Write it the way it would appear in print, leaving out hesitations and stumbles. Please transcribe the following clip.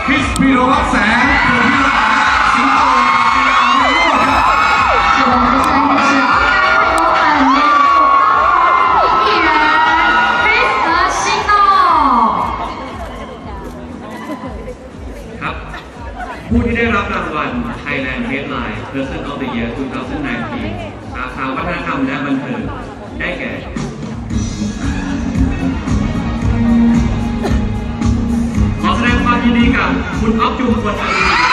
คริสพีรวัฒน์แสงพรหมิรัตน์สิงโตศิลาวิโรจน์ครับ是我们的三个是欧阳伟欧艺人 Chris 和新诺。 ครับผู้ที่ได้รับรางวัล Thailand Headline Person of the Year 2019 สาขาวัฒนธรรมและบันเทิงได้แก่ขอแสดงความยินดีกับคุณอ๊อฟจุมพล